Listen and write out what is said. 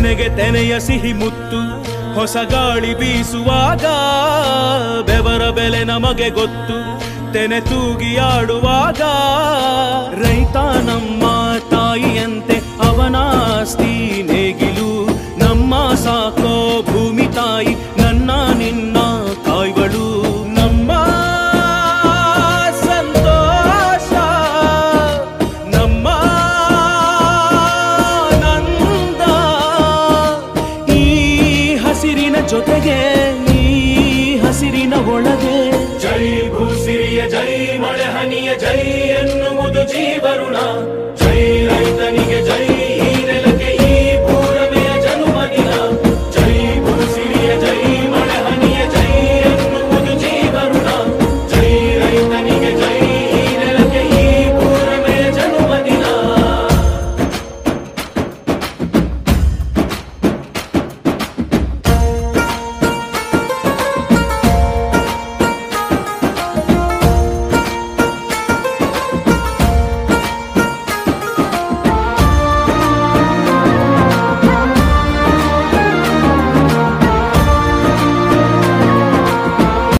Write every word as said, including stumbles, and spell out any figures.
ಮನೆಗೆ ತೆನೆಯ ಸಿಹಿ ಮುತ್ತು ಹೊಸ ಗಾಳಿ ಬೀಸುವಾಗ ಬೆವರ ಬೆಲೆ ನಮಗೆ ಗೊತ್ತು ತೆನೆ ತೂಗಿ ಆಡುವಾಗ ರೈತ ನಮ್ಮ ತಾಯಿಯಂತೆ ಅವನಾಸ್ತಿ ನೇಗಿಲು ನಮ್ಮ ಸಾಕೋ ಭೂಮಿ ತಾಯಿ ನನ್ನ ನಿನ್ನ ಕಾಯ್ಗಳು ನಮ್ಮ ಸಂತೋಷ ನಮ್ಮ ನಂದ ಈ ಹಸಿರಿನ ಜೊತೆಗೆ ಈ ಹಸಿರಿನ ಒಳಗೆ ಜೈ ಭೂಸಿರಿಯ ಜೈ ಮಳೆ ಹನಿಯ ಜೈ ಎನ್ನುವುದು ಜೀವರುಣ ಜೈ ರೈತನಿಗೆ ಜೈ